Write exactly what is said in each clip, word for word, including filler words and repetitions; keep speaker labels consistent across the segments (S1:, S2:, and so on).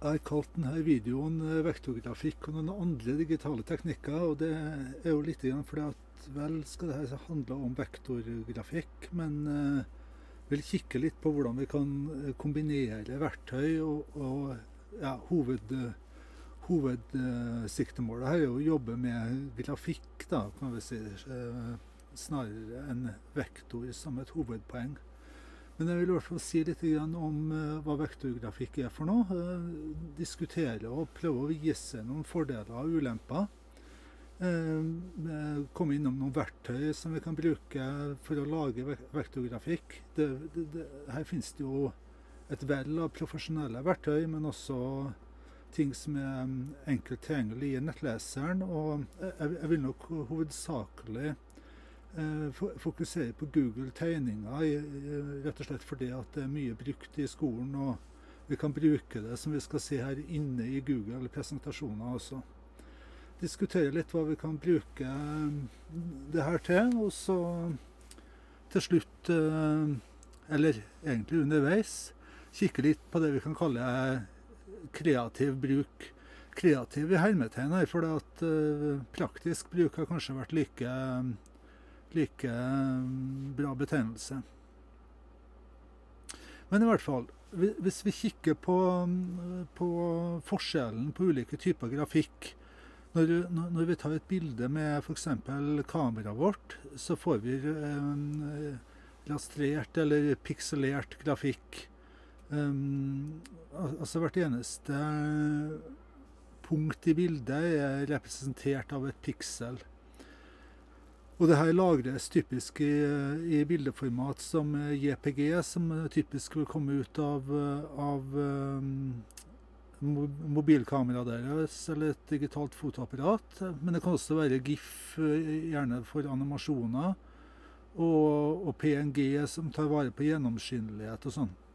S1: Jeg har kalt denne videoen eh, vektorgrafikk og noen andre digitale teknikker, og det er jo litt grann fordi at vel skal det her handle om vektorgrafikk, men eh, vil kikke litt på hvordan vi kan eh, kombinere verktøy, og, og ja, hoved, hovedsiktemålet her er jo å jobbe med grafikk, da, kan vi si, eh, snarere enn vektor som et hovedpoeng. Men jeg vil i hvert fall si litt om uh, hva vektorgrafikk er for noe. Uh, diskutere og prøve å vise noen fordeler og ulemper. Uh, komme innom noen verktøy som vi kan bruke for å lage vektorgrafikk. Det, det, det, her finnes det jo et vell av profesjonelle verktøy, men også ting som er enkelt tilgjengelig i nettleseren. Og jeg, jeg vil nok hovedsakelig fokuserer på Google tegninger, rett og slett fordi at det er mye brukt i skolen, og vi kan bruke det som vi skal se her inne i Google presentasjoner også. Diskutere litt hva vi kan bruke det her til, og så til slutt, eller egentlig underveis, kikke litt på det vi kan kalle kreativ bruk. Kreativ i hermetegn her, for at praktisk bruk har kanskje vært like like bra betegnelse. Men i hvert fall, hvis vi kikker på, på forskjellen på ulike typer grafikk, når, når vi tar et bilde med for eksempel kameraet vårt, så får vi eh, rastrert eller pikselert grafikk. Um, altså hvert eneste punkt i bildet er representert av et piksel. Og det her lagres typisk i, i bildeformat som J P G, som typisk vil komme ut av, av um, mobilkameraet deres, eller et digitalt fotoapparat. Men det kan også være GIF, gjerne for animasjoner, og, og P N G som tar vare på gjennomskinnelighet og sånn.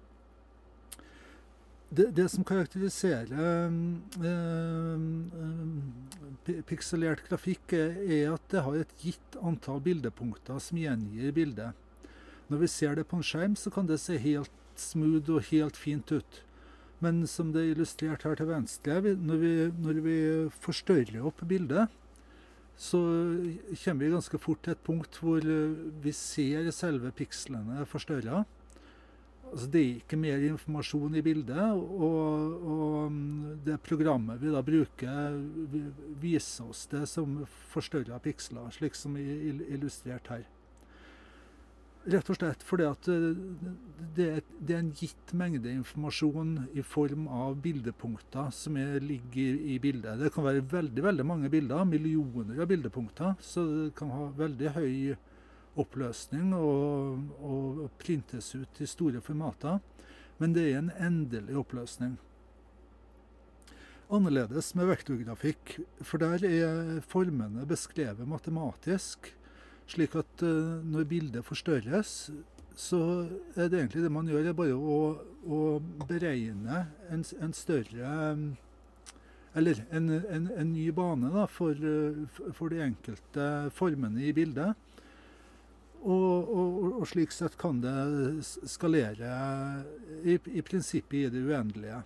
S1: Det, det som karakteriserer eh, pikselert grafikk er at det har et gitt antall bildepunkter som gjengir bildet. Når vi ser det på en skjerm, så kan det se helt smooth og helt fint ut. Men som det er illustrert her til venstre, når vi, når vi forstørrer opp bildet, så kommer vi ganske fort til et punkt hvor vi ser selve pikslene forstørret. Altså, det er ikke mer informasjon i bildet, og, og det programmet vi da bruker viser oss det som forstørret piksler, slik som illustrert her. Rett og slett fordi at det er, det er en gitt mengde informasjon i form av bildepunkter som er, ligger i bildet. Det kan være veldig, veldig mange bilder, millioner av bildepunkter, så det kan ha veldig høy oppløsning og, og printes ut i store formater, men det er en endelig oppløsning. Annerledes med vektorgrafikk, for der er formene beskrevet matematisk, slik at uh, når bildet forstørres, så er det egentlig det man gjør, er bare å, å beregne en, en større, eller en, en, en ny bane da, for, for de enkelte formene i bildet. Og, og, og slik sett kan det skalere i, i prinsippet i det uendelige.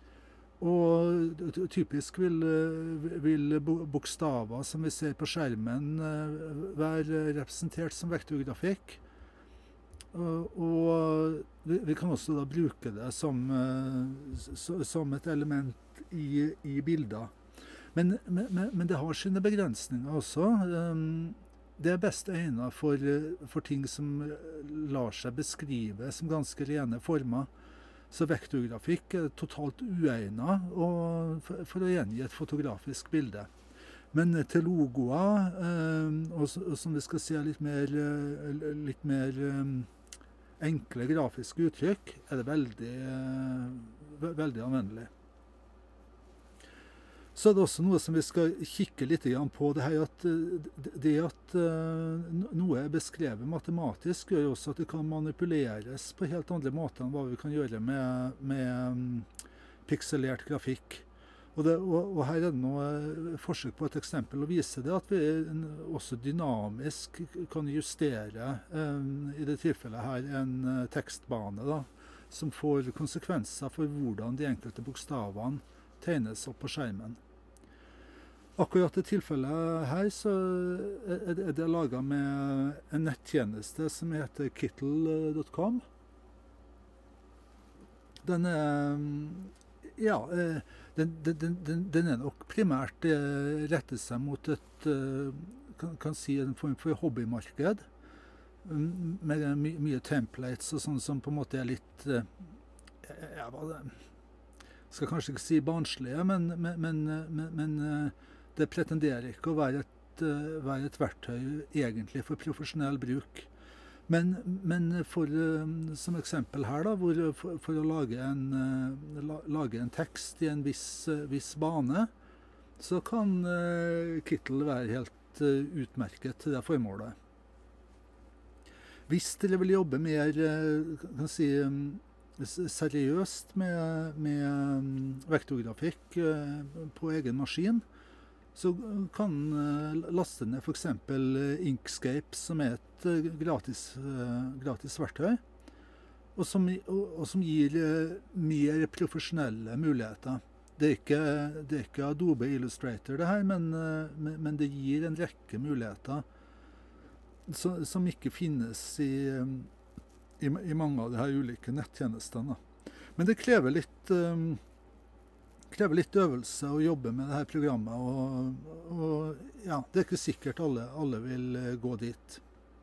S1: Og typisk vil, vil bokstaver som vi ser på skjermen være representert som vektorgrafikk. Og, og vi kan også da bruke det som, som et element i, i bilder. Men, men, men det har sine begrensninger også. Det er best egnet for, for ting som lar seg beskrive som ganske rene former. Så vektorgrafikk er totalt uegnet for, for å gjengi et fotografisk bilde. Men til logoer, og, og som vi skal se litt mer, litt mer enkle grafiske uttrykk, er det veldig, veldig anvendelig. Så er det også noe som vi skal kikke litt på, det her at, det at noe er beskrevet matematisk gjør også at det kan manipuleres på helt andre måter enn hva vi kan gjøre med, med pikselert grafikk. Og, det, og, og her er det noe forsøk på et eksempel å vise det, at vi også dynamisk kan justere, i det tilfellet her, en tekstbane da, som får konsekvenser for hvordan de enkelte bokstavene tegnes opp på skjermen. Akkurat i tilfellet her så er det laget med en nettjeneste som heter kittle punktum com. Den er, ja, den, den, den, den er nok primært rettet seg mot et, kan, kan si en form for hobbymarked, med my, mye templates og sånn som på en måte er litt, ja, skal kanskje ikke si barnslige, men, men, men, men det pretenderer ikke å være et, være et verktøy egentlig for profesjonell bruk. Men, men for, som eksempel her, da, hvor, for, for å lage en, lage en tekst i en viss, viss bane, så kan Kittle være helt utmerket til det formålet. Hvis dere vil jobbe mer, kan si, seriøst med, med vektorgrafikk på egen maskin, så kan laste ned for eksempel Inkscape, som er et gratis, gratis verktøy, og som, og, og som gir mer profesjonelle muligheter. Det er ikke, det er ikke Adobe Illustrator det her, men, men det gir en rekke muligheter som, som ikke finnes i, i, i mange av de her ulike nettjenestene. Men det krever litt krever litt øvelse å jobbe med det her programmet, og, og ja, det er ikke sikkert alle, alle vil gå dit.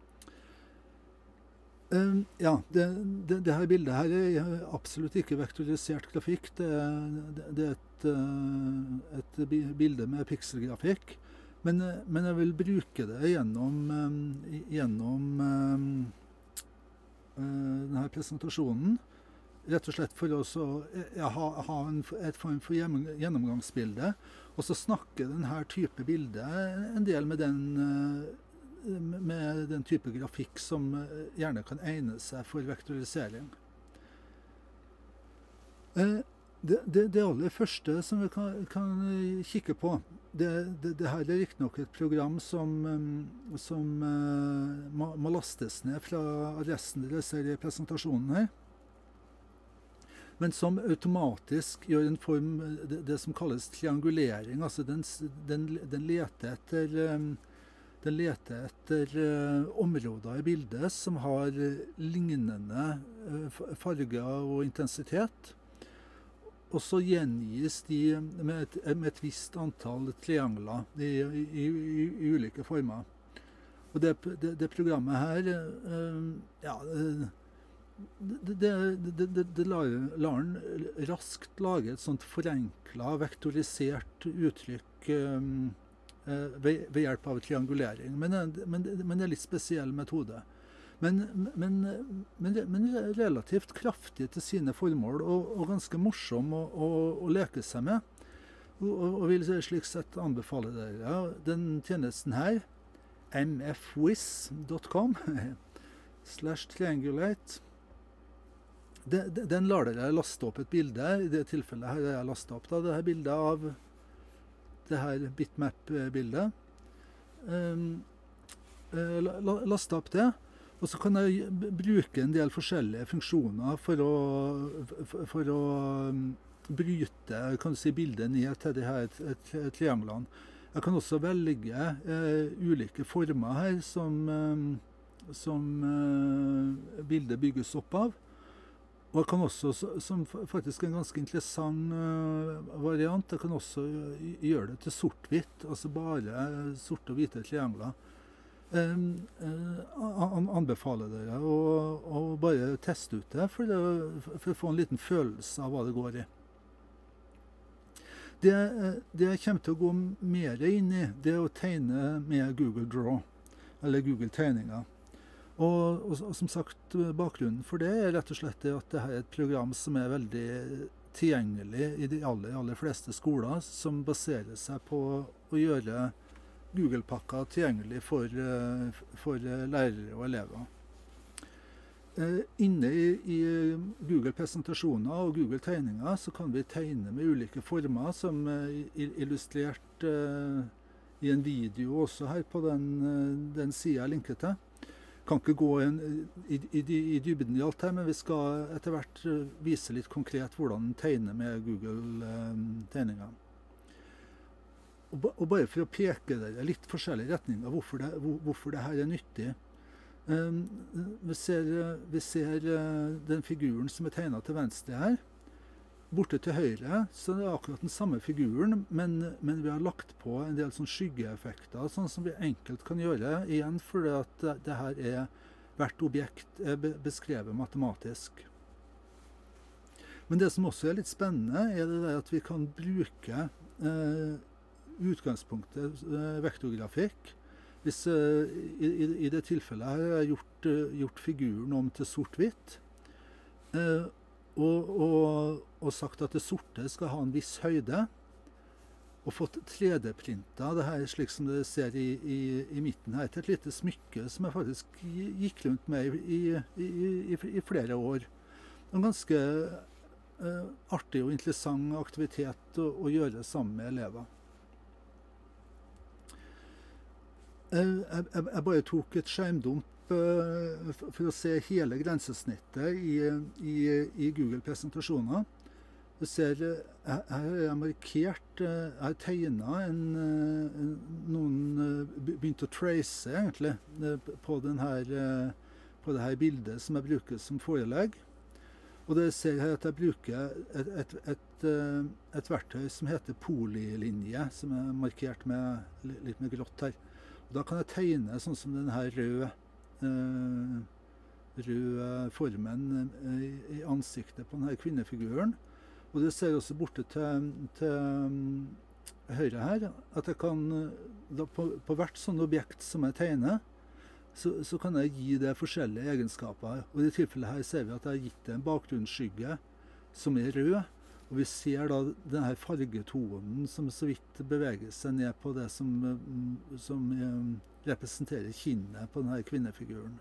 S1: Um, ja, det, det, det her bildet her er absolutt ikke vektorisert grafikk. Det, det, det er et, et bilde med pixelgrafikk, men, men jeg vil bruke det gjennom, gjennom um, denne presentasjonen. Rett og slett for å ja, ha, ha en, et form for gjennomgangsbilde, og så snakke denne type bilde en del med den, med den type grafikk som gjerne kan egne seg for vektorisering. Det, det, det aller første som vi kan, kan kikke på, det, det, det her er riktig nok et program som, som må, må lastes ned fra adressen dere ser i presentasjonen her, men som automatisk gjør en form, det, det som kalles triangulering. Altså den, den, den leter etter, den leter etter områder i bildet som har lignende farger og intensitet. Og så gjengis de med et, med et visst antall triangler i, i, i, i ulike former. Og det, det, det programmet her, ja, Det, det, det, det, det lar, lar den raskt lage et sånt forenklet, vektorisert uttrykk um, ved, ved hjelp av triangulering. Men, men, men det er en litt spesiell metode. Men, men, men, men relativt kraftig til sine formål, og, og ganske morsom å, å, å leke seg med. Og, og vil slik sett anbefale dere den tjenesten her, m f wiz punktum com slash triangulate. Den lar dere laste opp et bilde. I det tilfellet her har jeg lastet opp da, det her bildet av det her bitmap-bildet. Um, laste opp det, og så kan jeg bruke en del forskjellige funksjoner for å, for, for å bryte, kan du si, bildet ned til de her trianglene. Jeg kan også velge uh, ulike former her som, um, som uh, bildet bygges opp av. Og jeg kan også, som faktisk en ganske interessant variant, jeg kan også gjøre det til sort-hvitt, altså bare sorte og hvite triangler. Jeg anbefaler dere å, å bare teste ut det for, det, for å få en liten følelse av hva det går i. Det, det jeg kommer til å gå mer inn i, det er å tegne med Google Draw, eller Google Tegninger. Og, og, og som sagt, bakgrunnen for det er rett og slett at dette er et program som er veldig tilgjengelig i de aller, aller fleste skoler, som baserer seg på å gjøre Google-pakka tilgjengelig for, for lærere og elever. Inne i, i Google-presentasjoner og Google-tegninger så kan vi tegne med ulike former, som illustrert i en video også her på den, den siden jeg linker til. kan ikke gå inn i, i, i dybden i alt her, men vi skal etter hvert vise litt konkret hvordan den tegner med Google-tegninger. Og, og bare for å peke dere litt forskjellige retninger hvorfor det, hvor, hvorfor det her er nyttig. Um, vi, ser, vi ser den figuren som er tegnet til venstre her. Borte til høyre så er det akkurat den samme figuren, men, men vi har lagt på en del sånn skyggeeffekter, sånn som vi enkelt kan gjøre, igjen fordi at det, det her er hvert objekt er beskrevet matematisk. Men det som også er litt spennende, er det der at vi kan bruke eh, utgangspunktet eh, vektorgrafikk. Hvis eh, i, i det tilfellet her har jeg gjort, eh, gjort figuren om til sort-hvitt, eh, og, og, og sagt at det sorte skal ha en viss høyde, og fått tre D-printa det her slik som dere ser i, i, i midten her, til et lite smykke som jeg faktisk gikk rundt med i, i, i, i flere år. En ganske eh, artig og interessant aktivitet å, å gjøre sammen med elever. Jeg, jeg, jeg bare tok et skjermdump uh, for å se hele grensesnittet i, i, i Google-presentasjoner. Du ser, her har jeg markert, jeg har tegnet en, noen, begynt å trace egentlig, på, den her, på det her bildet som jeg bruker som forelegg. Og dere ser her at jeg bruker et, et, et, et verktøy som heter polylinje, som er markert med litt med grått her. Og da kan jeg tegne sånn som denne røde, eh, røde formen i, i ansiktet på denne kvinnefiguren. Og det ser også borte til, til høyre her, at jeg kan, da på, på hvert sånn objekt som jeg tegner, så, så kan jeg gi det forskjellige egenskaper. Og i tilfellet her ser vi at jeg har gitt det en bakgrunnsskygge som er rød, og vi ser da denne fargetonen som så vidt beveger seg ned på det som, som representerer kinnet på denne kvinnefiguren.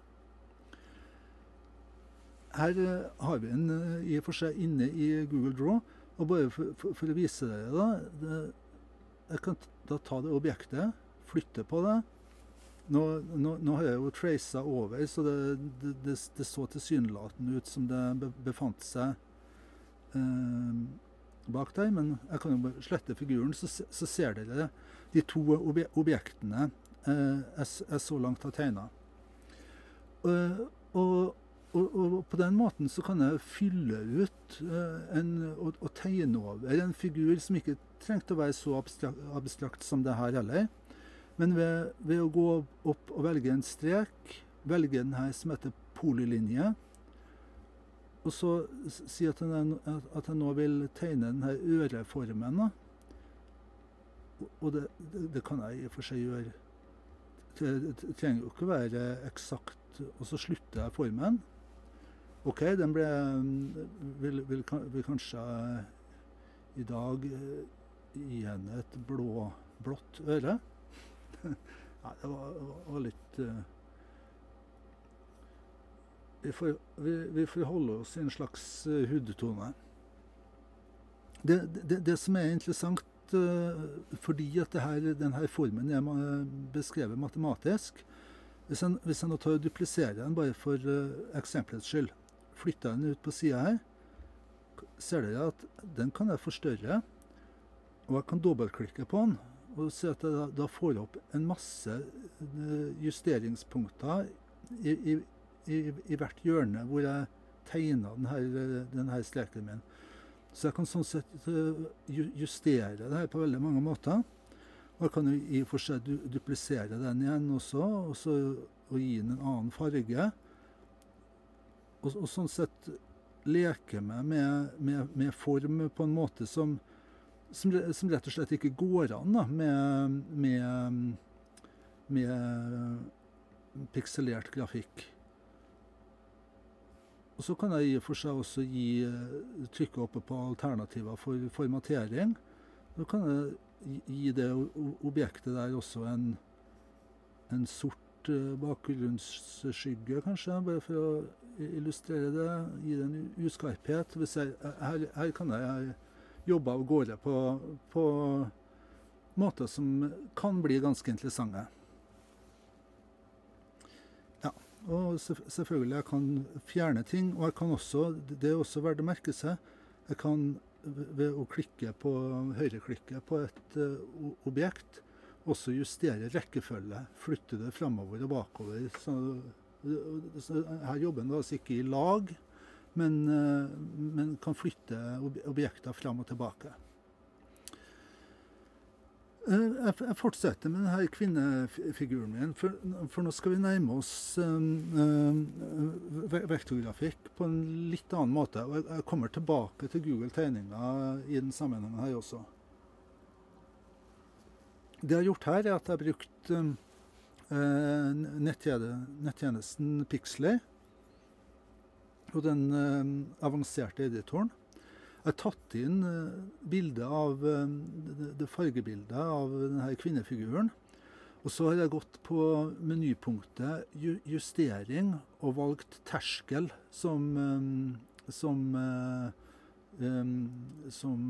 S1: Her har vi en i og for seg inne i Google Draw, og bare for, for, for å vise dere da, det, jeg kan da ta det objektet, flytte på det. Nå, nå, nå har jeg jo tracet over, så det, det, det, det så tilsynelatende ut som det befant seg eh, bak der, men jeg kan jo bare slette figuren, så, så ser dere de to obje, objektene eh, jeg, jeg så langt har tegnet. Og, og Og, og på den måten så kan jeg fylle ut uh, en, og, og tegne over en figur som ikke trengte å være så abstrakt, abstrakt som det her heller. Men ved, ved å gå opp og velge en strek, velge den her som heter polylinje, og så si at jeg, at jeg nå vil tegne den her øreformen. Da. Og det, det, det kan jeg i og for seg gjøre. Det, det trenger jo ikke være eksakt, og så slutter jeg formen. Ok, den ble, vil, vil, vil kanskje i dag gi henne et blå, blått øre. Nei, det var, var litt... Uh, vi, får, vi, vi får holde oss i en slags uh, hudtone. Det, det, det som er interessant, uh, fordi at det her, denne formen er beskrevet matematisk, hvis jeg, hvis jeg nå tar og dupliserer den bare for uh, eksemplets skyld, flytter den ut på siden her, ser dere at den kan jeg forstørre, og jeg kan dobbeltklikke på den, og se at jeg da, da får opp en masse justeringspunkter i, i, i, i hvert hjørne hvor jeg tegner denne, denne streken min. Så jeg kan sånn sett justere det her på veldig mange måter, og jeg kan jo i og for seg du, duplisere den igjen også, og, så, og gi den en annen farge. Og, og sånn sett leke meg med, med, med form på en måte som, som, som rett og slett ikke går an da, med, med, med pikselert grafikk. Og så kan jeg i og for seg også gi, trykke oppe på alternativer for formatering. Så kan jeg gi det objektet der også en, en sort bakgrunnsskygge, kanskje, bare for å illustrere det, gi det en uskarphet. Jeg, her, her kan jeg jobbe av gårde på, på måter som kan bli ganske interessante. Ja, Og selvfølgelig jeg kan fjerne ting, og jeg kan også, det er også verdt å merke seg, jeg kan ved å klikke på, høyreklikke på et uh, objekt, også justere rekkefølge, flytte det fremover og bakover. Så, så her jobber den altså ikke i lag, men, uh, men kan flytte ob objekter frem og tilbake. Jeg fortsetter med denne kvinnefiguren min, for, for nå skal vi nærme oss um, um, vektorgrafikk på en litt annen måte. Og jeg kommer tilbake til Google-tegninger i den sammenhengen her også. Det jeg har gjort her er at jeg har brukt um, nettjenesten Pixlr og den um, avanserte editoren. Jeg har tatt inn bildet av, det fargebildet av denne kvinnefiguren, og så har jeg gått på menypunktet justering og valgt terskel som, som, som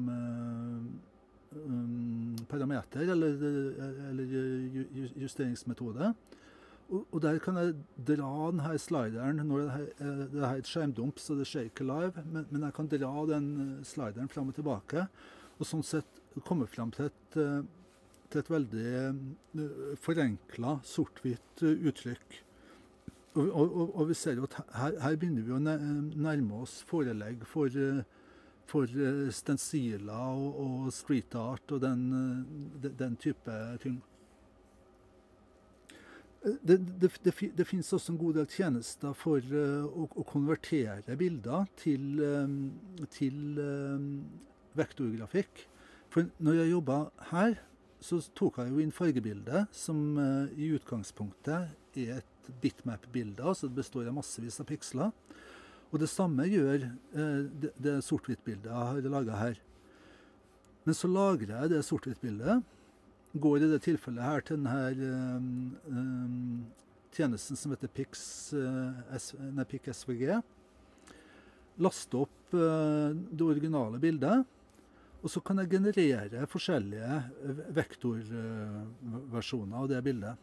S1: parameter eller, eller justeringsmetode. Og der kan jeg dra denne slideren, når det er, det er et skjermdump, så det skjer ikke live, men, men jeg kan dra den slideren frem og tilbake, og sånn sett komme frem til et, til et veldig forenklet, sort-hvitt uttrykk. Og, og, og vi ser jo at her, her begynner vi å nærme oss forelegg for, for stensiler og, og street art og den, den type ting. Det, det, det, det finnes også en god del tjenester for uh, å, å konvertere bilder til, um, til um, vektorgrafikk. For når jeg jobbet her, så tok jeg jo inn fargebildet, som uh, i utgangspunktet er et bitmap-bilde, altså det består av massevis av piksler. Og det samme gjør uh, det, det sort-hvitt-bildet jeg har laget her. Men så lagrer jeg det sort-hvitt-bildet, går i det tilfellet her til denne um, um, tjenesten som heter Pix, uh, nei, PicSVG. Laste opp uh, det originale bildet, og så kan jeg generere forskjellige vektorversjoner uh, av det bildet.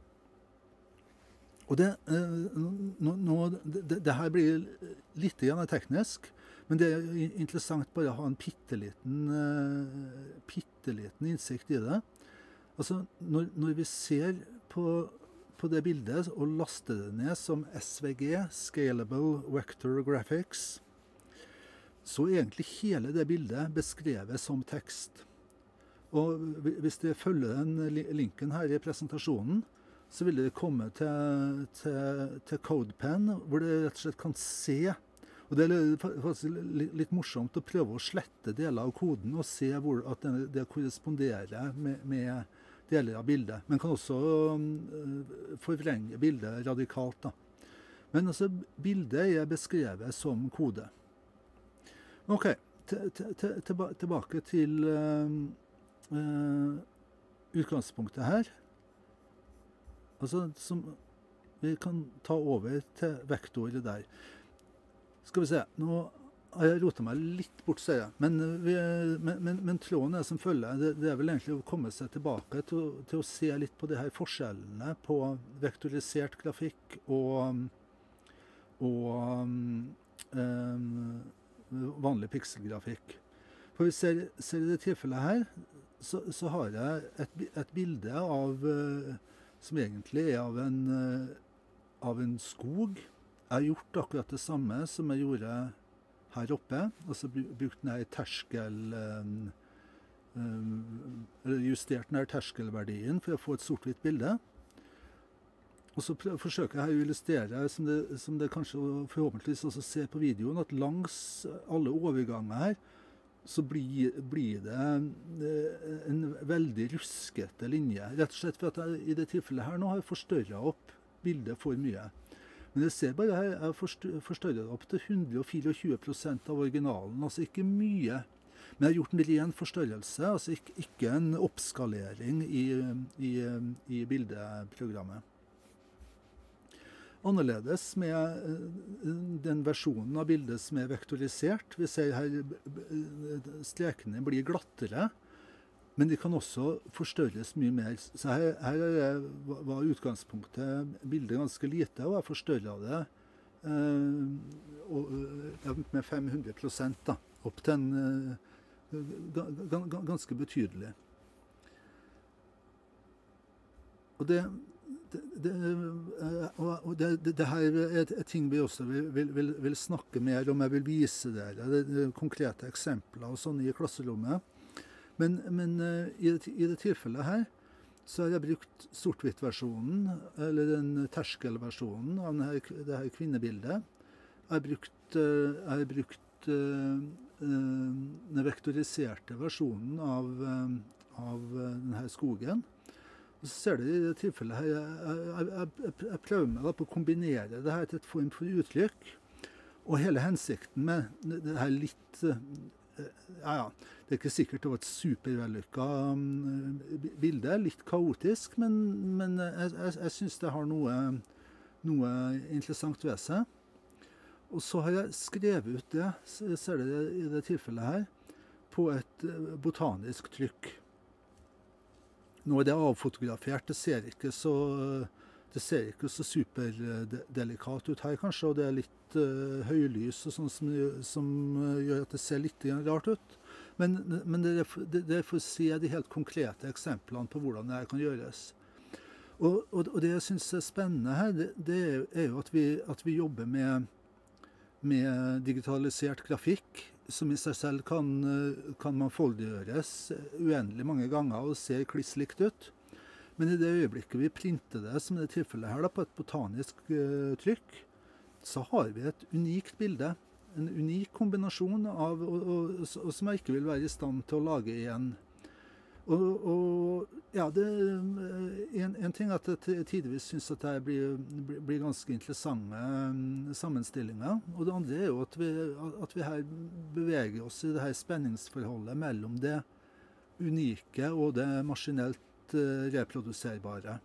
S1: Og det, uh, nå, nå, det, det her blir litt teknisk, men det er interessant bare å ha en pitteliten, uh, pitteliten innsikt i det. Altså, når, når vi ser på, på det bildet og laster det ned som S V G, Scalable Vector Graphics, så er egentlig hele det bildet beskrevet som tekst. Og hvis dere følger den linken her i presentasjonen, så vil dere komme til, til, til CodePen, hvor dere rett og slett kan se. Og det er faktisk litt morsomt å prøve å slette deler av koden og se hvor at det, det korresponderer med, med deler av bildet. Men kan også uh, forvrenge bildet radikalt. Da. Men altså, bildet er beskrevet som kode. Ok, tilbake til uh, uh, utgangspunktet her. Altså, som vi kan ta over til vektoret der. Skal vi se, nå har jeg rotet meg litt bort, ser jeg. Men, vi, men, men, men tråden er som følger. Det, det er vel egentlig å komme seg tilbake til, til å se litt på de her forskjellene på vektorisert grafikk og, og um, vanlig pikselgrafikk. For vi ser, ser i det tilfellet her, så, så har jeg et, et bilde av, som egentlig er av en, av en skog. Jeg har gjort akkurat det samme som jeg gjorde her oppe, altså brukt denne terskel, eller justert denne terskelverdien for å få et sort-hvitt bilde. Og så forsøker jeg her å illustrere, som det, som det kanskje forhåpentligvis også ser på videoen, at langs alle overganger her, så blir, blir det en veldig ruskete linje. Rett og slett for at jeg i det tilfellet her nå har jeg forstørret opp bildet for mye. Men jeg ser bare her, jeg forstørrer opp til hundre og tjuefire prosent av originalen, altså ikke mye. Men jeg har gjort en ren forstørrelse, altså ikke, ikke en oppskalering i, i, i bildeprogrammet. Annerledes med den versjonen av bildet som er vektorisert. Vi ser her strekene blir glattere, Men de kan også forstørres mye mer. Så her, her er, var utgangspunktet bildet ganske lite, og jeg forstørret det eh, og, ja, med fem hundre prosent da, opp til en eh, ganske betydelig. Og det, det, det, og det, det, det her er, er ting vi også vil, vil, vil, vil snakke mer om. Jeg vil vise dere det, det, konkrete eksempler og sånn i klasserommet. Men, men i, det, i det tilfellet her så har jeg brukt sort-hvitt-versjonen, eller den terskelversjonen av denne, det her kvinnebildet. Jeg har brukt, jeg har brukt uh, den vektoriserte versjonen av, av denne skogen. Og så ser du i det tilfellet her, jeg, jeg, jeg, jeg prøver meg da på å kombinere det her til et form for uttrykk. Og hele hensikten med det her litt, ja ja, det er ikke sikkert det var et supervellykket bilde, litt kaotisk, men, men jeg, jeg, jeg synes det har noe, noe interessant ved seg. Og så har jeg skrevet ut det, ser du i det tilfellet her, på et botanisk trykk. Nå er det avfotografert, det ser ikke så, det ser ikke så superdelikat ut her kanskje, og det er litt uh, høylys og sånn som, som gjør at det ser litt rart ut. Men, men det, er, det er for å se de helt konkrete eksemplene på hvordan det her kan gjøres. Og, og, og det jeg synes er spennende her, det, det er jo at vi, at vi jobber med, med digitalisert grafikk, som i seg selv kan, kan mangfoldiggjøres uendelig mange ganger og ser kliss likt ut. Men i det øyeblikket vi printer det, som i det tilfellet her da, på et botanisk uh, trykk, så har vi et unikt bilde. En unik kombinasjon av, og, og, og, og som jeg ikke vil være i stand til å lage igjen. Og, og ja, det en, en ting at jeg tidvis synes at det blir, blir, blir ganske interessante um, sammenstillinger. Og det andre er jo at vi, at vi her beveger oss i det her spenningsforholdet mellom det unike og det maskinelt uh, reproduserbare.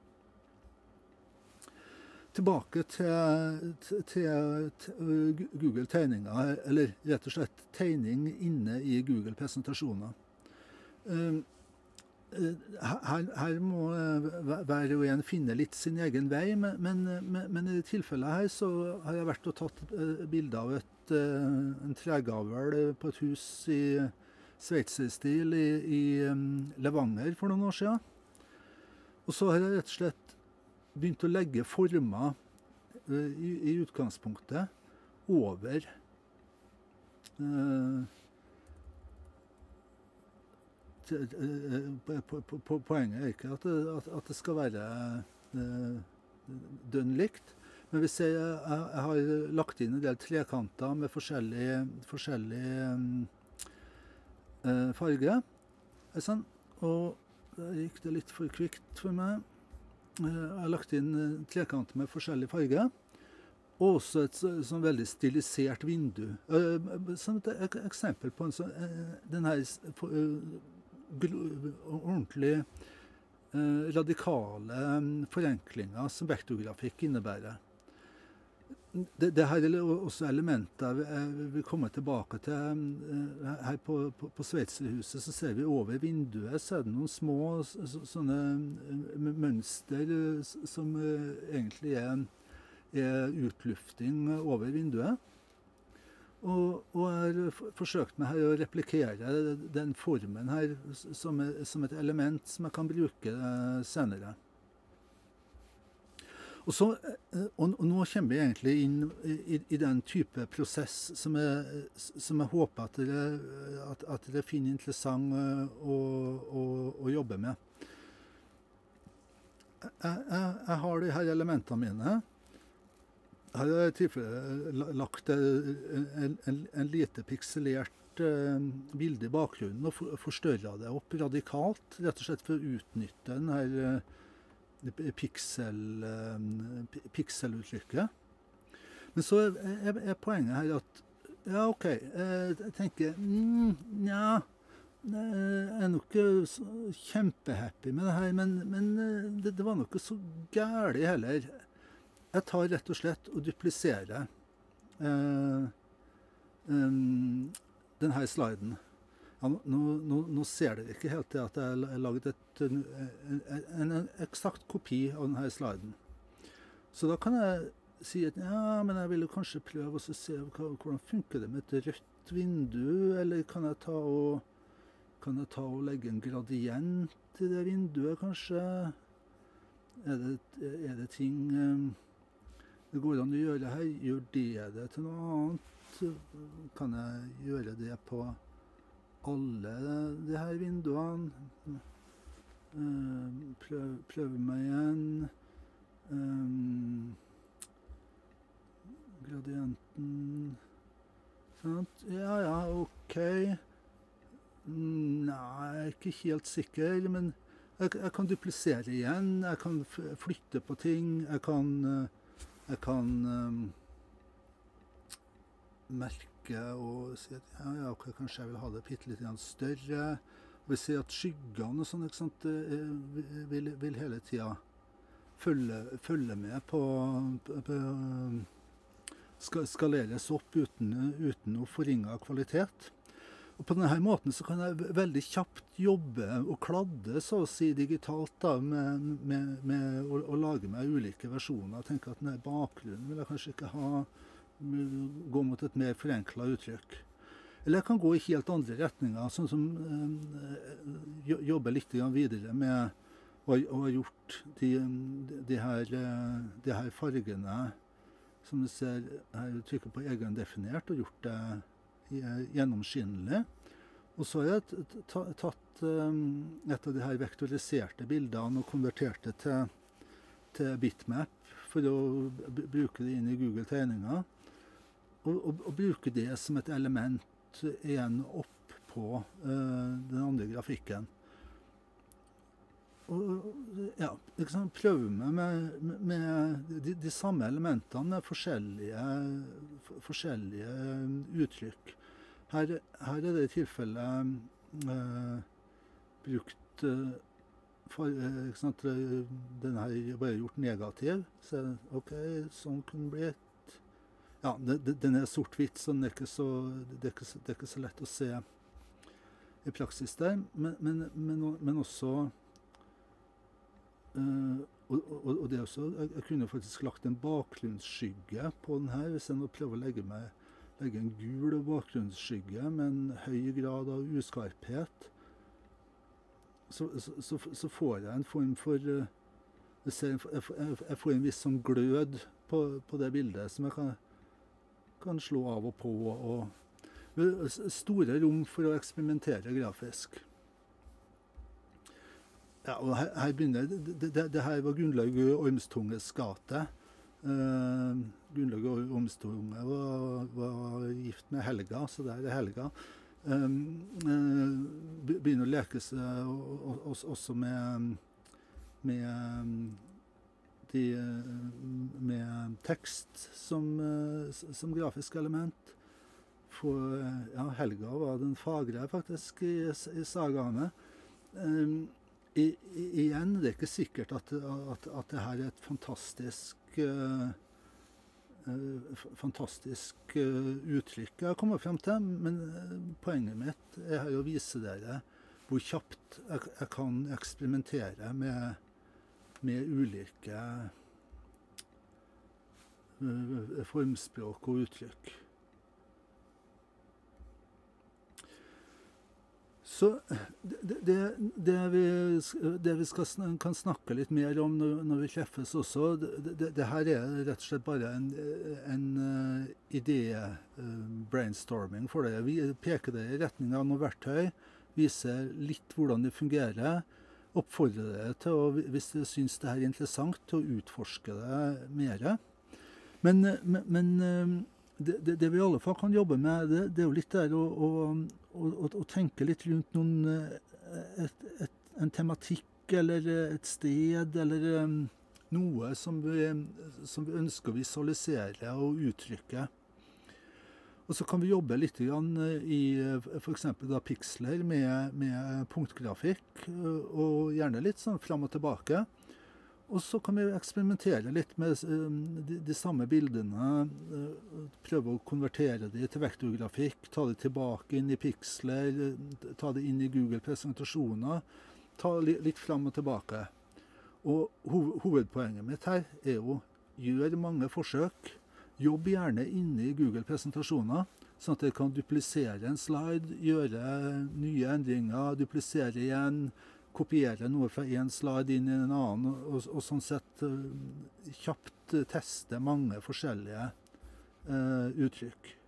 S1: Tilbake til, til, til, til Google-tegninger, eller rett og slett tegning inne i Google-presentasjoner. Uh, her, her må hver og en finne litt sin egen vei, men, men, men i det tilfellet her så har jeg vært og tatt bilde av et, en tregavl på et hus i sveitserstil i, i Levanger for noen år siden. Og så har jeg rett og slett begynt å legge former i, i utgangspunktet over uh, Poenget er ikke at det, at, at det skal være eh, dønn likt, men hvis jeg, jeg, jeg har lagt inn en del trekanter med forskjellig, forskjellig eh, farge, sånn, og da gikk det litt for kvikt for meg. Jeg har lagt inn trekanter med forskjellig farge, og også et så, sånn veldig stilisert vindu. Som et eksempel på en sånn, den her ordentlig eh, radikale forenklinger som vektorgrafikk innebærer. Det, det her er også elementer vi vil komme tilbake til. Her på, på, på Sveitserhuset så ser vi over vinduet, så er det noen små så, sånne mønster som egentlig er, er utlufting over vinduet. Og, og jeg har forsøkt meg her å replikere den formen her som, som et element som jeg kan bruke senere. Og, så, og, og nå kommer vi egentlig inn i, i den type prosess som jeg, som jeg håper at dere, at, at dere finner interessant å, å, å jobbe med. Jeg, jeg, jeg har de her elementene mine. Her har jeg i tilfelle lagt en, en, en lite pikselert uh, bilde i bakgrunnen og for, forstørret det opp radikalt, rett og slett for å utnytte den her uh, pixel, uh, pixeluttrykket. Men så er, er, er poenget her at, ja ok, jeg tenker, mm, ja, jeg er nok ikke så kjempehappy med det her, men, men det, det var nok ikke så gærlig heller. Jeg tar rett og slett og dupliserer eh, um, denne sliden. Ja, nå, nå, nå ser dere ikke helt det at jeg har laget et, en, en, en eksakt kopi av denne sliden. Så da kan jeg si at ja, men jeg vil jo kanskje prøve å se hva, hvordan funker det med et rødt vindu, eller kan jeg ta og, kan jeg ta og legge en gradient i det vinduet, kanskje? Er det, er det ting det går an å gjøre her? Gjør det det til noe annet? Kan jeg gjøre det på alle de her vinduene? Prøv, prøve meg igjen. Um, gradienten. Sant? Ja, ja, ok. Nei, jeg er ikke helt sikker, men jeg, jeg kan duplisere igjen. Jeg kan flytte på ting. Jeg kan, jeg kan um, merke og si at ja, ja, okay, kanskje jeg vil ha det bitte litt større. Vi ser at skyggene og sånn, ikke sant, vil, vil hele tida følge, følge med på, på skal skaleres opp uten, uten noe forringet kvalitet. Og på denne måten så kan jeg veldig kjapt jobbe og kladde, så å si digitalt, da, med, med, med å, å lage meg ulike versjoner. Jeg tenker at denne bakgrunnen vil jeg kanskje ikke ha, gå mot et mer forenklet uttrykk. Eller jeg kan gå i helt andre retninger, sånn som øh, jobbe litt videre med å ha gjort de, de, her, de her fargene, som du ser her, trykker på egendefinert, og gjort det gjennomskinnelig. Og så har jeg tatt et av de her vektoriserte bildene og konvertert det til, til bitmap for å bruke det inn i Google tegninger. Og, og, og bruke det som et element igjen opp på uh, den andre grafikken. Og, ja, liksom prøve meg med, med, med de, de samme elementene med forskjellige, for, forskjellige uttrykk. Her, her er det i tilfelle uh, brukt uh, for, uh, ikke sant, den her er bare gjort negativ. Så ok, sånn kunne bli et ja, den er sort-hvitt, så den er ikke så, det er ikke, det er ikke så lett å se i praksis der, men, men, men, men også, uh, og, og, og det også, jeg, jeg kunne faktisk lagt en bakgrunnsskygge på den her, hvis jeg nå prøver å legge, meg, legge en gul bakgrunnsskygge med en høy grad av uskarphet, så, så, så, så får jeg en form for, uh, jeg, ser, jeg, jeg, jeg får en viss sånn glød på, på det bildet, som jeg kan kan slå av og på, og store rom for å eksperimentere grafisk. Ja, og her, her begynner, det, det, det her var Gunnlaug Ormstunges gate. Uh, Gunnlaug Ormstunge var, var gift med Helga, så der er Helga. Um, uh, begynner å leke seg også med, med De, med tekst som, som grafisk element. For ja, Helga var den fagre faktisk i, i sagaene. Um, i, i, igjen, det er ikke sikkert at, at, at det her er et fantastisk uh, uh, fantastisk uh, uttrykk jeg kommer frem til, men uh, poenget mitt er her å vise dere hvor kjapt jeg, jeg kan eksperimentere med med ulike uh, formspråk og uttrykk. Så det, det, det, vi, det vi skal, kan snakke litt mer om når, når vi treffes også, det, det, det her er rett og slett bare en, en uh, idé-brainstorming uh, for det. Vi peker det i retning av noen verktøy, viser litt hvordan det fungerer, oppfordrer dere til, å, hvis dere synes det er interessant, til å utforske det mer. Men, men, men det, det, det vi i alle fall kan jobbe med, det, det er jo litt der å, å, å, å tenke litt rundt noen, et, et, en tematikk, eller et sted, eller noe som vi, som vi ønsker å visualisere og uttrykke. Og så kan vi jobbe litt i for eksempel da piksler med, med punktgrafikk, og gjerne litt sånn frem og tilbake. Og så kan vi eksperimentere litt med de, de samme bildene, prøve å konvertere de til vektorgrafikk, ta det tilbake inn i piksler, ta det inn i Google-presentasjoner, ta litt fram og tilbake. Og hovedpoenget mitt her er å gjøre mange forsøk, jobb gjerne inne i Google-presentasjoner, sånn at dere kan duplisere en slide, gjøre nye endringer, duplisere igjen, kopiere noe fra en slide inn i en annen, og, og sånn sett uh, kjapt teste mange forskjellige uh, uttrykk.